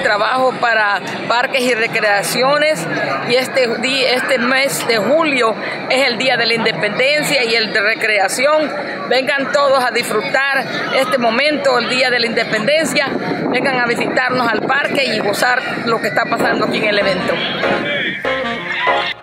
trabajo para parques y recreaciones, y este mes de julio es el Día de la Independencia y el de recreación. Vengan todos a disfrutar este momento, el Día de la Independencia. Vengan a visitarnos al parque y gozar lo que está pasando aquí en el evento.